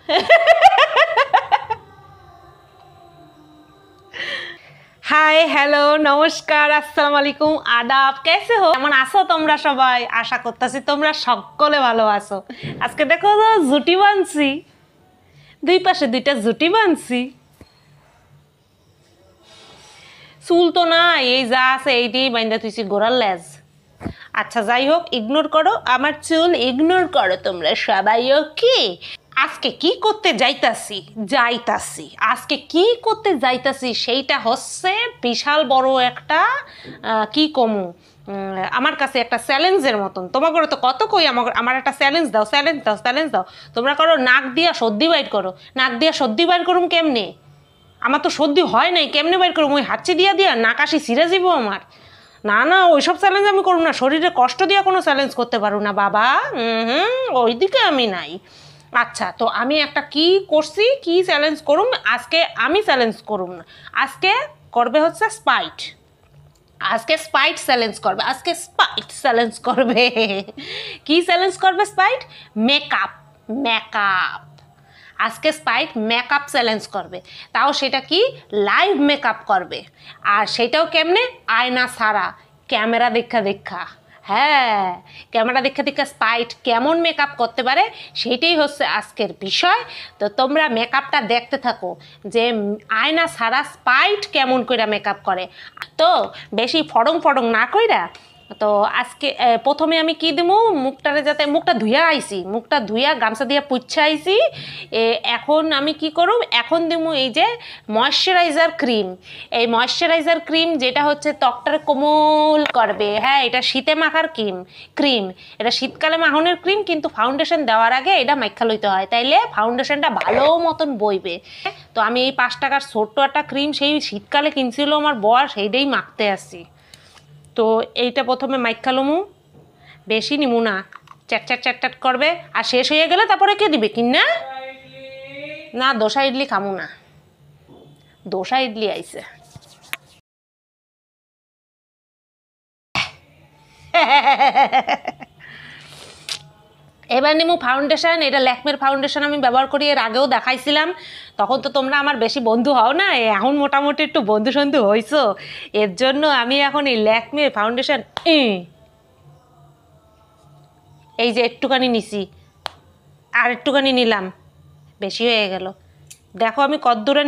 Hi hello नमस्कार अस्सलाम वालेकुम आदाब कैसे हो কেমন আছো তোমরা সবাই আশা করতেছি তোমরা সকলে ভালো আছো আজকে দেখো তো জুটি বানছি দুই পাশে দুইটা জুটি বানছি চুল তো না এই যা আছে এইটাই বাইন্দা তুইছি গোড়ার লেজ আচ্ছা যাই হোক ইগনোর করো আমার চুল ইগনোর করো তোমরা সবাই ওকে আজকে কি করতে যাইতাছি আজকে কি করতে যাইতাছি সেইটা হচ্ছে বিশাল বড় একটা কি কমু আমার কাছে একটা চ্যালেঞ্জের মতন তোমাকে তো কত কই আমার একটা চ্যালেঞ্জ দাও তোমরা করো নাক দিয়া সর্দি বাইর করো নাক দিয়া সর্দি বাইর করুম কেমনে আমার তো সর্দি হয় নাই কেমনে বাইর করুম ওই হাঁচি দিয়া নাকাশি ছিঁড়ে যাব আমার না ওইসব চ্যালেঞ্জ আমি করব না শরীরে কষ্ট দিয়া কোনো চ্যালেঞ্জ করতে পারো না বাবা ওইদিকে আমি নাই আচ্ছা তো আমি একটা কি করছি কি চ্যালেঞ্জ করুম আজকে আমি চ্যালেঞ্জ করুম না আজকে করবে হচ্ছে স্পাইট আজকে স্পাইট চ্যালেঞ্জ করবে কি চ্যালেঞ্জ করবে স্পাইট মেকআপ আজকে স্পাইট মেকআপ চ্যালেঞ্জ করবে তাও সেটা কি লাইভ মেকআপ করবে আর সেটাও কেমনে আয়না ছাড়া ক্যামেরা দেখা হ্যাঁ ক্যামেরা দেখা স্পাইট কেমন মেকআপ করতে পারে সেইটাই হচ্ছে আজকের বিষয় তো তোমরা মেকআপটা দেখতে থাকো যে আয়না ছাড়া স্পাইট কেমন কইরা মেকআপ করে তো বেশি ফড়ং না কইরা তো আজকে প্রথমে আমি কি দেবো মুখটারে যাতে মুখটা ধুইয়া গামছা দিয়ে পুচ্ছা আইছি এখন আমি কি করব এখন দেবো এই যে ময়শ্চারাইজার ক্রিম যেটা হচ্ছে ত্বকটারে কোমল করবে হ্যাঁ এটা শীতে মাখার ক্রিম এটা শীতকালে মাখনের ক্রিম কিন্তু ফাউন্ডেশন দেওয়ার আগে এটা মাইখা লইতে হয় তাইলে ফাউন্ডেশনটা ভালো মতন বইবে তো আমি এই 5 টাকার ছোট্ট একটা ক্রিম সেই শীতকালে কিনছিল আমার বর সেইটাই মাখতে আসছি তো এইটা প্রথমে মাইখালমু বেশি নিমু না চ্যাট করবে আর শেষ হয়ে গেলে তারপরে কে দিবে কিনা না দোসা ইডলি খামু না দোসা ইডলি আইছে এবার নিমু ফাউন্ডেশন এটা ল্যাকমের ফাউন্ডেশন আমি ব্যবহার করি এর আগেও দেখাইছিলাম তখন তো তোমরা আমার বেশি বন্ধু হও না এখন মোটামুটি একটু বন্ধু হইছো এর জন্য আমি এখন এই ল্যাকমের ফাউন্ডেশন এই যে একটুখানি নিছি আর একটুখানি নিলাম বেশি হয়ে গেল দেখো আমি কদ্দুরা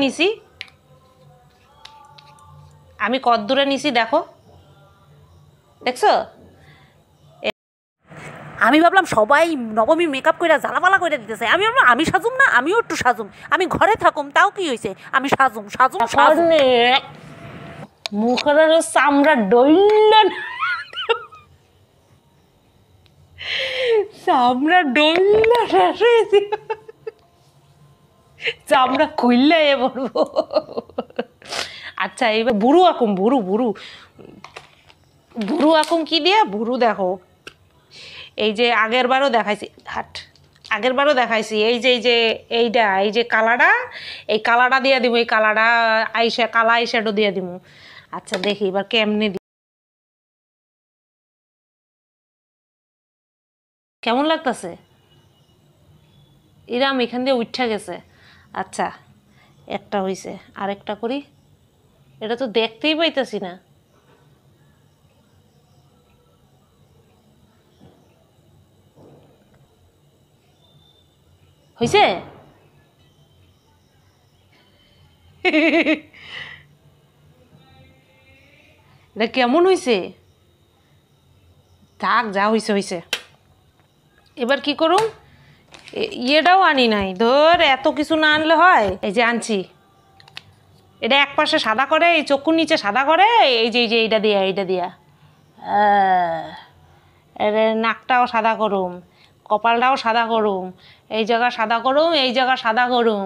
নিছি দেখো দেখছো আমি ভাবলাম সবাই নবমী মেকআপ করে জ্বালাপালা করে দিতেছে আমি ভাবলাম আমি সাজুম না আমিও একটু সাজুম আমি ঘরে থাকুম তাও কি হয়েছে আমি সাজুম মুখের চামড়া ডইলেন চামড়া খুললে এ বলবো আচ্ছা এবার বুড়ু আকুম কি দিয়ে বুড়ু দেখো এই যে আগের বারও দেখাইছি এই যে কালাটা দিয়ে দিব এই কালা আইশ্যাডো দিয়ে দিব আচ্ছা দেখি এবার কেমনে কেমন লাগতেছে এরাম এখান দিয়ে উঠা গেছে আচ্ছা একটা হইছে আরেকটা করি এটা তো দেখতেই পাইতেছি না হইছে এটা কেমন হইছে থাক যা হইছে এবার কি করুম ইয়েটাও আনি নাই ধর এত কিছু না আনলে হয় এই যে আনছি এটা এক পাশে সাদা করে এই চক্ষুর নিচে সাদা করে এই যে এইটা দিয়া নাকটাও সাদা করুম কপালটাও সাদা করুম এই জায়গা সাদা করুম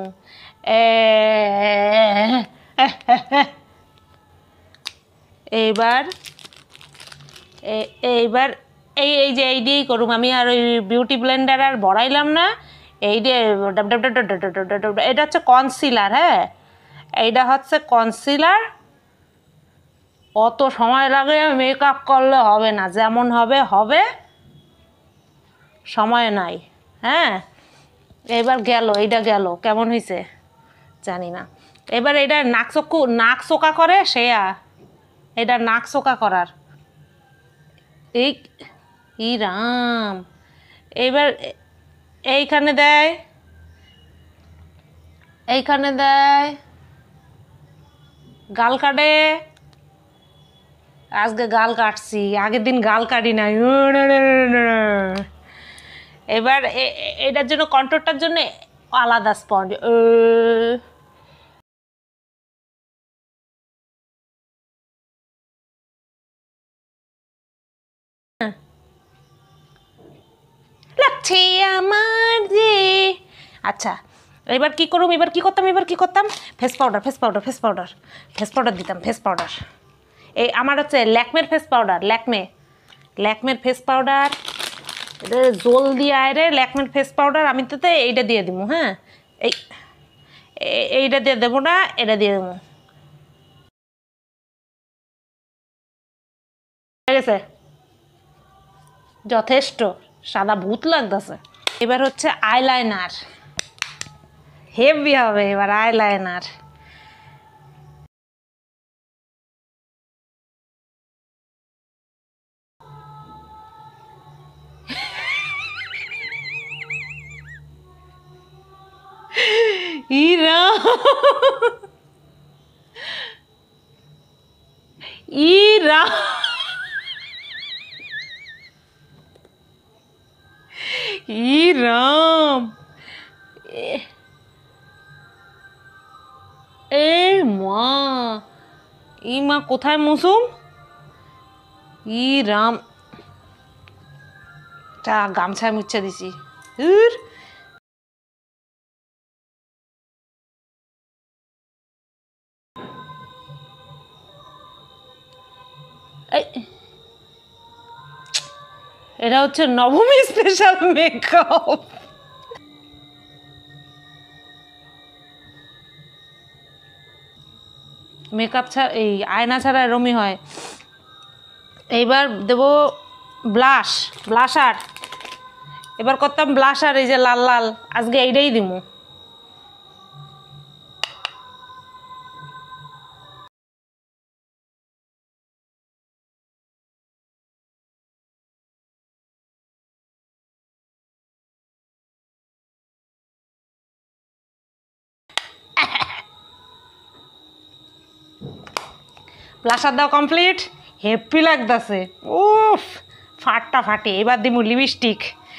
এইবার এই যে এই দিয়েই করুম আমি আর ওই বিউটি ব্লেন্ডার আর বড়াইলাম না এই দিয়ে এটা হচ্ছে কনসিলার হ্যাঁ এইটা হচ্ছে কনসিলার অত সময় লাগে মেকআপ করলে হবে না যেমন হবে সময় নাই হ্যাঁ এবার গেল, এইটা গেল, কেমন হয়েছে জানি না। এবার এটা নাক চোকা করে সেয়া, এটা নাক চোকা করার এই ই রাম। এবার এইখানে দেয়, এইখানে দেয়, গাল কাটে। আজকে গাল কাটছি, আগের দিন গাল কাটি নাই। এবার এটার জন্য কন্ট্রোলটার জন্য আলাদা স্পঞ্জ। লাগছে আমার যে। আচ্ছা এবার কি করুম, এবার কি করতাম, এবার কি করতাম, face powder, face powder, face powder, face powder দিতাম, ফেস পাউডার। এই আমার হচ্ছে ল্যাকমের ফেস পাউডার, ল্যাকমের ফেস পাউডার। এটা জল দিয়ে আয় ল্যাকমের ফেস পাউডার। আমি তো এইটা দিয়ে দিব, হ্যাঁ এই এইটা দিয়ে দেবো না, এটা দিয়ে দেবো। ঠিক আছে, যথেষ্ট, সাদা ভূত লাগতেছে। এবার হচ্ছে আইলাইনার, হেভি হবে এবার আইলাইনার। ইরা ইরা ইরাম এ মা, ই মা কোথায় মুসুম, ই রাম, তা গামছায় মুচ্ছে দিছি। এটা হচ্ছে নবমী স্পেশাল মেকআপ। মেকআপ ছাড়া, এই আয়না ছাড়া এরমই হয়। এইবার দেব ব্লাশার। এবার করতাম ব্লাশার, এই যে লাল লাল, আজকে এইটাই দিব। ব্লাশার দাও কমপ্লিট, হ্যাপি লাগতেছে। উফ ফাটি। এবার দিব লিপস্টিক,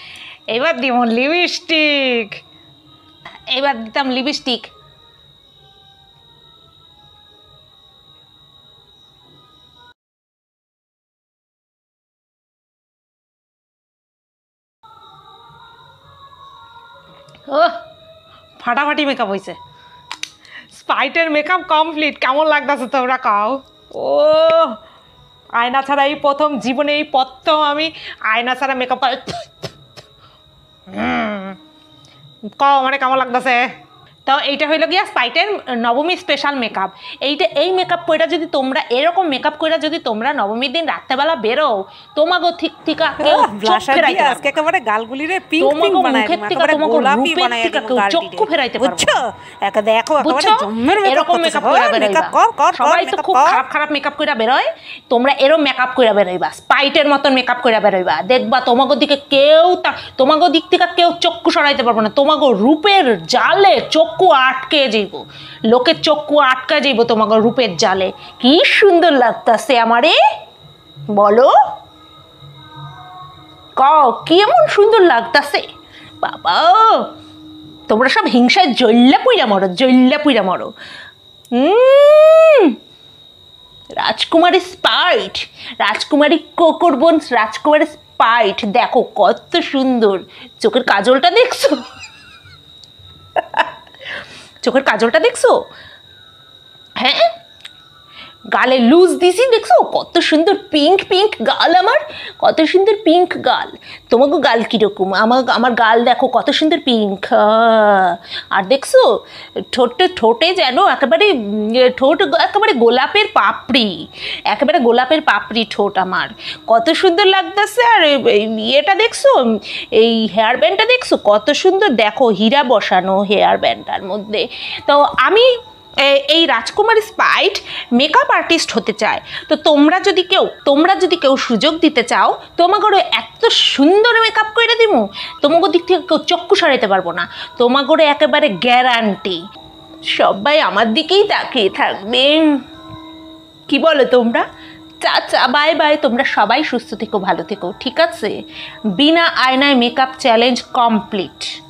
এবার দিতাম লিপস্টিক। ও ফাটাফাটি মেকআপ হয়েছে, স্পাইটের মেকআপ কমপ্লিট। কেমন লাগতেছে তোমরা কাও? ও আয়না ছাড়া এই প্রথম জীবনে, এই প্রথম আমি আয়না ছাড়া মেকআপ কও মানে কেমন লাগতেছে। তো এইটা হইল গিয়া স্পাইটের নবমী স্পেশাল মেকআপ। এই মেকআপ কইরা যদি তোমরা, এরকম মেকআপ কইরা যদি তোমরা নবমীর দিন রাত্রেবেলা বেরো, তোমাগো ঠিক ঠিকা কেউ চোখ ফেরাইতে পারবে না। একেবারে গালগুলিরে পিঙ্ক পিঙ্ক বানায়, একেবারে গোলাপি বানায় কেউ চোখ ফেরাইতে পারবে না। বুঝছো? একা দেখো একেবারে জম্মের এরকম মেকআপ কইরা বেরোইবা। সবাই তো খুব খারাপ খারাপ মেকআপ কইরা বেরোয়, তোমরা এরকম মেকআপ কইরা বেরোইবা, স্পাইটের মতন মেকআপ কইরা বেরোইবা। দেখবা তোমাগো দিকে কেউ, তোমাগো দিক থেকে কেউ চক্ষু সরাইতে পারবে না। তোমাগো রূপের জালে চক্ষু আটকে যাইব, লোকের চক্ষু আটকা যাইব তোমাগো রূপের জালে। কি সুন্দর লাগতাছে আমারে, বলো কও কি এমন সুন্দর লাগতাছে। বাবা তোমরা সব হিংসায় জ্বল্লা পুইরা মরো। রাজকুমারী স্পাইট, রাজকুমারী কোকর বোন, রাজকুমারী স্পাইট, দেখো কত সুন্দর। চোখের কাজলটা দেখছো, চোখের কাজলটা দেখছো? হ্যাঁ গালে লুজ দিছি, দেখছো কত সুন্দর পিঙ্ক পিঙ্ক গাল আমার, কত সুন্দর পিঙ্ক গাল। তোমাকে গাল কীরকম? আমার গাল দেখো কত সুন্দর পিঙ্ক। আর দেখছো ঠোঁটে যেন একেবারে ঠোঁট একেবারে গোলাপের পাপড়ি, একেবারে গোলাপের পাপড়ি ঠোঁট আমার, কত সুন্দর লাগতেছে। আর ইয়েটা দেখছো, এই হেয়ার ব্যান্ডটা দেখছো কত সুন্দর, দেখো হীরা বসানো হেয়ার ব্যান্ডটার মধ্যে। তো আমি এই রাজকুমারী স্পাইট মেকআপ আর্টিস্ট হতে চায়। তো তোমরা যদি কেউ সুযোগ দিতে চাও, তোমাকে এত সুন্দর মেকআপ করে দিব, তোমাকে দিক থেকে কেউ চক্ষু সরাইতে পারবো না, তোমাকে একেবারে গ্যারান্টি। সবাই আমার দিকেই তাকিয়ে থাকবে। কি বলো তোমরা? চাচা বাই বাই, তোমরা সবাই সুস্থ থেকো, ভালো থেকো, ঠিক আছে? বিনা আয়নায় মেকআপ চ্যালেঞ্জ কমপ্লিট।